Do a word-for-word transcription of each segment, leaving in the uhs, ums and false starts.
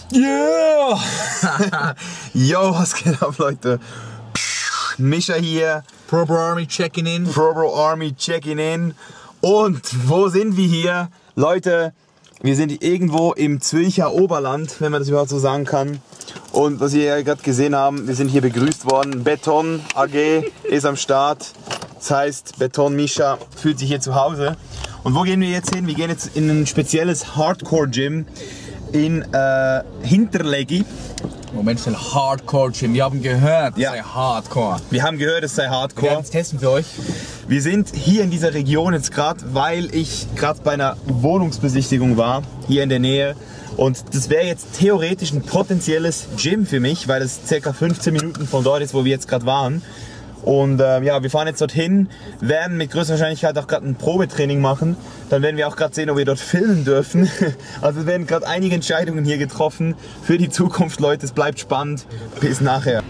Yeah! Yo, was geht ab, Leute? Mischa hier. Pro Bro Army checking in. Pro Bro Army checking in. Und wo sind wir hier? Leute, wir sind irgendwo im Zwicher Oberland, wenn man das überhaupt so sagen kann. Und was ihr ja gerade gesehen haben, wir sind hier begrüßt worden. Beton A G ist am Start. Das heißt, Beton Mischa fühlt sich hier zu Hause. Und wo gehen wir jetzt hin? Wir gehen jetzt in ein spezielles Hardcore-Gym in äh, Hinterleggi. Moment, schnell Hardcore Gym. Wir haben gehört, es Ja. sei Hardcore. Wir haben gehört, es sei Wir Hardcore. werden es testen für euch. Wir sind hier in dieser Region jetzt gerade, weil ich gerade bei einer Wohnungsbesichtigung war, hier in der Nähe. Und das wäre jetzt theoretisch ein potenzielles Gym für mich, weil es ca. fünfzehn Minuten von dort ist, wo wir jetzt gerade waren. Und äh, ja, wir fahren jetzt dorthin, werden mit größter Wahrscheinlichkeit auch gerade ein Probetraining machen. Dann werden wir auch gerade sehen, ob wir dort filmen dürfen. Also es werden gerade einige Entscheidungen hier getroffen für die Zukunft, Leute. Es bleibt spannend. Bis nachher.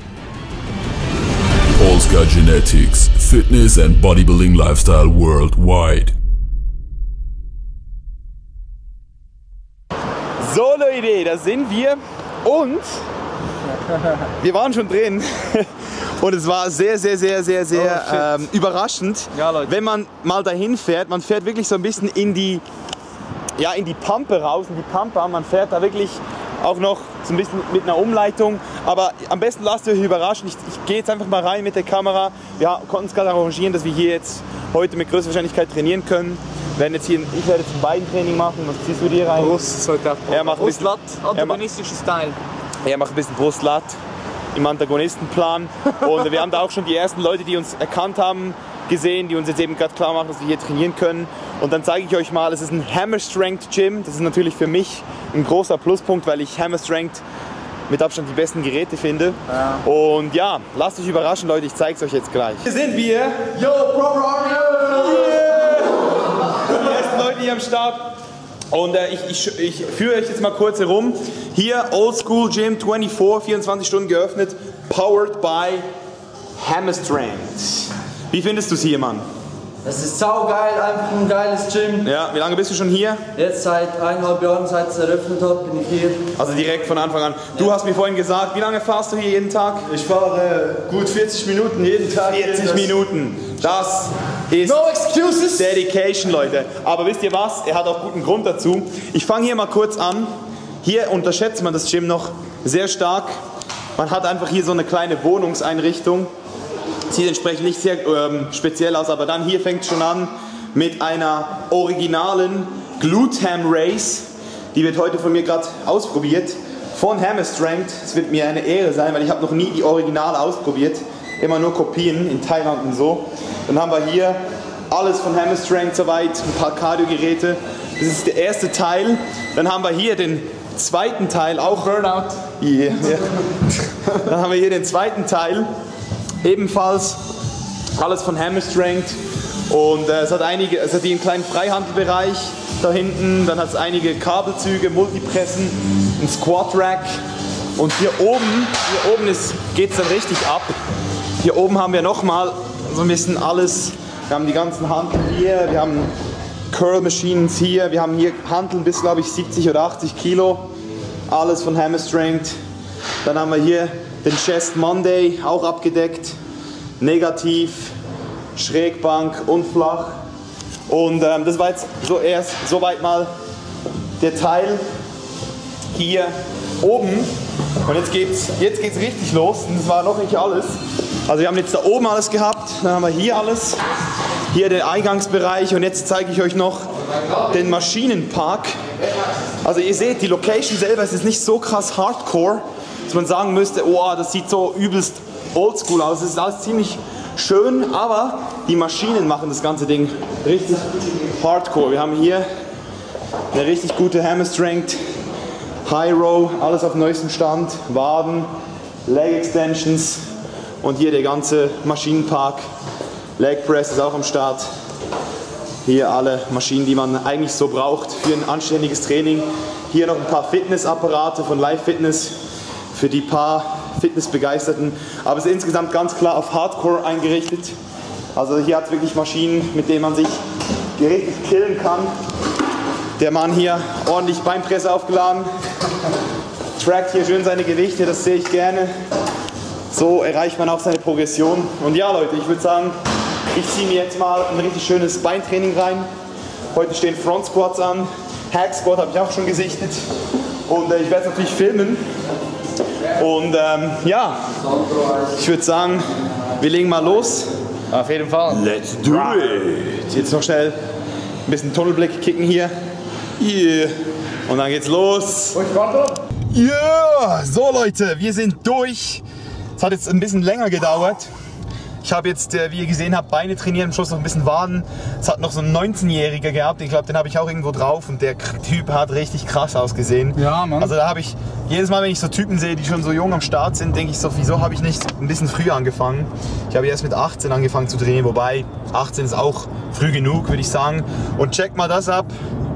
Polska Genetics, Fitness and Bodybuilding Lifestyle Worldwide. So Leute, da sind wir und wir waren schon drin. Und es war sehr, sehr, sehr, sehr, sehr Oh, ähm, überraschend, Ja, Leute. wenn man mal dahin fährt. Man fährt wirklich so ein bisschen in die, ja, in die Pampe raus, in die Pampa. Man fährt da wirklich auch noch so ein bisschen mit einer Umleitung. Aber am besten lasst ihr euch überraschen. Ich, ich gehe jetzt einfach mal rein mit der Kamera. Wir konnten es gerade arrangieren, dass wir hier jetzt heute mit größter Wahrscheinlichkeit trainieren können. Wir werden jetzt hier, ich werde jetzt ein Beintraining machen. Was ziehst du dir rein? Brust sollte auch Er macht ein bisschen- Brustlatt, er macht- antagonistischer Style. Er macht ein bisschen Brustlatt im Antagonistenplan. Und wir haben da auch schon die ersten Leute, die uns erkannt haben, gesehen, die uns jetzt eben gerade klar machen, dass wir hier trainieren können. Und dann zeige ich euch mal, es ist ein Hammer Strength Gym. Das ist natürlich für mich ein großer Pluspunkt, weil ich Hammer Strength mit Abstand die besten Geräte finde. Ja. Und ja, lasst euch überraschen, Leute, ich zeige es euch jetzt gleich. Hier sind wir. Yo, Pro Bro Army! Die ersten Leute hier am Start. Und äh, ich, ich, ich führe euch jetzt mal kurz herum. Hier Old School Gym vierundzwanzig, vierundzwanzig Stunden geöffnet, powered by Hammer Strength. Wie findest du es hier, Mann? Es ist saugeil, einfach ein geiles Gym. Ja, wie lange bist du schon hier? Jetzt seit eineinhalb Jahren, seit es eröffnet hat, bin ich hier. Also direkt von Anfang an. Du hast mir vorhin gesagt, wie lange fahrst du hier jeden Tag? Ich fahre gut vierzig Minuten jeden Tag. vierzig Minuten. Das ist No excuses! Dedication, Leute. Aber wisst ihr was? Er hat auch guten Grund dazu. Ich fange hier mal kurz an. Hier unterschätzt man das Gym noch sehr stark. Man hat einfach hier so eine kleine Wohnungseinrichtung. Sieht entsprechend nicht sehr ähm, speziell aus, aber dann hier fängt es schon an mit einer originalen Glutham Race. Die wird heute von mir gerade ausprobiert. Von Hammer Strength. Es wird mir eine Ehre sein, weil ich habe noch nie die Originale ausprobiert. Immer nur Kopien in Thailand und so. Dann haben wir hier alles von Hammer Strength soweit, ein paar Cardio-Geräte. Das ist der erste Teil. Dann haben wir hier den zweiten Teil, auch Burnout. Yeah, ja. Dann haben wir hier den zweiten Teil, ebenfalls alles von Hammer Strength. Und äh, es hat einige, es hat hier einen kleinen Freihandelbereich da hinten. Dann hat es einige Kabelzüge, Multipressen, ein Squat Rack. Und hier oben, hier oben geht es dann richtig ab. Hier oben haben wir nochmal so ein bisschen alles. Wir haben die ganzen Hanteln hier, wir haben Curl Machines hier, wir haben hier Hanteln bis, glaube ich, siebzig oder achtzig Kilo. Alles von Hammer Strength. Dann haben wir hier den Chest Monday, auch abgedeckt. Negativ, Schrägbank und flach. Und ähm, das war jetzt so erst soweit mal der Teil hier oben. Und jetzt geht's, jetzt geht's richtig los. Und das war noch nicht alles. Also wir haben jetzt da oben alles gehabt, dann haben wir hier alles. Hier den Eingangsbereich und jetzt zeige ich euch noch den Maschinenpark. Also ihr seht, die Location selber ist jetzt nicht so krass hardcore, dass man sagen müsste, oh, das sieht so übelst oldschool aus. Es ist alles ziemlich schön, aber die Maschinen machen das ganze Ding richtig hardcore. Wir haben hier eine richtig gute Hammer Strength, High Row, alles auf neuestem Stand, Waden, Leg Extensions und hier der ganze Maschinenpark. Leg Press ist auch am Start. Hier alle Maschinen, die man eigentlich so braucht für ein anständiges Training. Hier noch ein paar Fitnessapparate von Live Fitness für die paar Fitnessbegeisterten. Aber es ist insgesamt ganz klar auf Hardcore eingerichtet. Also hier hat es wirklich Maschinen, mit denen man sich richtig killen kann. Der Mann hier ordentlich Beinpresse aufgeladen. trackt hier schön seine Gewichte, das sehe ich gerne. So erreicht man auch seine Progression. Und ja Leute, ich würde sagen, ich ziehe mir jetzt mal ein richtig schönes Beintraining rein. Heute stehen Front Squats an, Hack Squat habe ich auch schon gesichtet. Und äh, ich werde es natürlich filmen. Und ähm, ja, ich würde sagen, wir legen mal los. Auf jeden Fall. Let's do it! Jetzt noch schnell ein bisschen Tunnelblick kicken hier. Yeah. Und dann geht's los. Yeah! So Leute, wir sind durch. Es hat jetzt ein bisschen länger gedauert. Ich habe jetzt, wie ihr gesehen habt, Beine trainiert, am Schluss noch ein bisschen Waden. Es hat noch so einen neunzehnjähriger gehabt, ich glaube, den habe ich auch irgendwo drauf und der Typ hat richtig krass ausgesehen. Ja, Mann. Also da habe ich, jedes Mal, wenn ich so Typen sehe, die schon so jung am Start sind, denke ich so, wieso habe ich nicht ein bisschen früher angefangen? Ich habe erst mit achtzehn angefangen zu trainieren, wobei achtzehn ist auch früh genug, würde ich sagen. Und check mal das ab.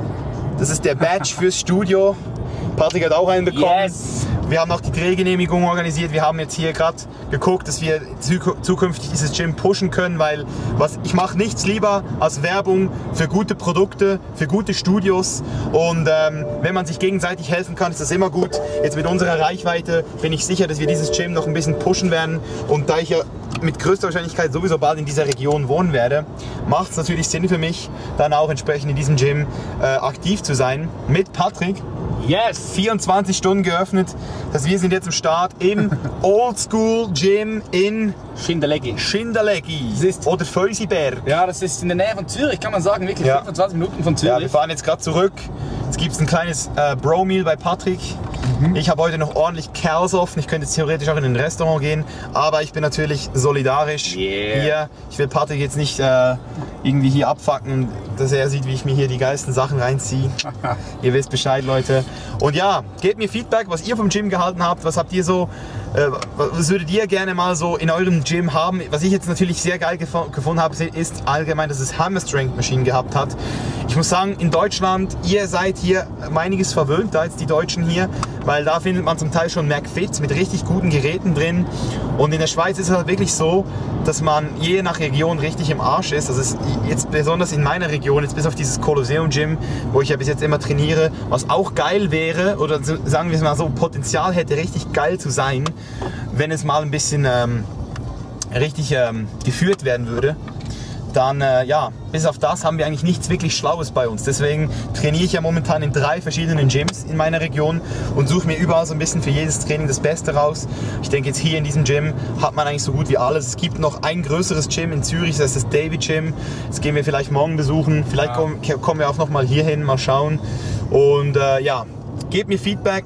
Das ist der Badge fürs Studio. Patrick hat auch einen bekommen. Yes. Wir haben auch die Drehgenehmigung organisiert. Wir haben jetzt hier gerade geguckt, dass wir zukünftig dieses Gym pushen können, weil was, ich mache nichts lieber als Werbung für gute Produkte, für gute Studios. Und ähm, wenn man sich gegenseitig helfen kann, ist das immer gut. Jetzt mit unserer Reichweite bin ich sicher, dass wir dieses Gym noch ein bisschen pushen werden. Und da ich ja mit größter Wahrscheinlichkeit sowieso bald in dieser Region wohnen werde, macht es natürlich Sinn für mich, dann auch entsprechend in diesem Gym äh, aktiv zu sein. Mit Patrick. Yes! vierundzwanzig Stunden geöffnet. Das wir sind jetzt im Start im Oldschool Gym in Schindeleggi. Schindeleggi ist- oder Vösiberg. Ja, das ist in der Nähe von Zürich, kann man sagen, wirklich Ja. fünfundzwanzig Minuten von Ja, wir Zürich. fahren jetzt gerade zurück. Jetzt gibt es ein kleines äh, Bro-Meal bei Patrick. Mhm. Ich habe heute noch ordentlich Kerls offen. Ich könnte jetzt theoretisch auch in ein Restaurant gehen, aber ich bin natürlich solidarisch Yeah. hier. Ich will Patrick jetzt nicht äh, irgendwie hier abfacken, dass er sieht, wie ich mir hier die geilsten Sachen reinziehe. Ihr wisst Bescheid, Leute. Und ja, gebt mir Feedback, was ihr vom Gym gehalten habt. Was habt ihr so, äh, was würdet ihr gerne mal so in eurem Gym haben? Was ich jetzt natürlich sehr geil gef gefunden habe, ist allgemein, dass es Hammer Strength Maschinen gehabt hat. Ich muss sagen, in Deutschland, ihr seid hier um einiges verwöhnt, da jetzt die Deutschen hier, weil da findet man zum Teil schon McFit mit richtig guten Geräten drin. Und in der Schweiz ist es halt wirklich so, dass man je nach Region richtig im Arsch ist. Also es ist jetzt besonders in meiner Region, jetzt bis auf dieses Kolosseum Gym, wo ich ja bis jetzt immer trainiere, was auch geil wäre, oder so, sagen wir es mal so, Potenzial hätte, richtig geil zu sein, wenn es mal ein bisschen ähm, richtig ähm, geführt werden würde. Dann, äh, ja, bis auf das haben wir eigentlich nichts wirklich Schlaues bei uns. Deswegen trainiere ich ja momentan in drei verschiedenen Gyms in meiner Region und suche mir überall so ein bisschen für jedes Training das Beste raus. Ich denke, jetzt hier in diesem Gym hat man eigentlich so gut wie alles. Es gibt noch ein größeres Gym in Zürich, das ist das David Gym. Das gehen wir vielleicht morgen besuchen. Vielleicht ja. kommen, kommen wir auch noch mal hier hin, mal schauen. Und äh, ja, gebt mir Feedback.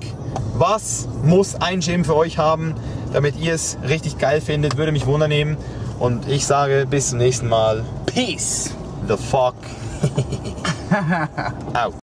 Was muss ein Gym für euch haben, damit ihr es richtig geil findet? Würde mich wundernehmen. Und ich sage bis zum nächsten Mal. Peace! The fuck out.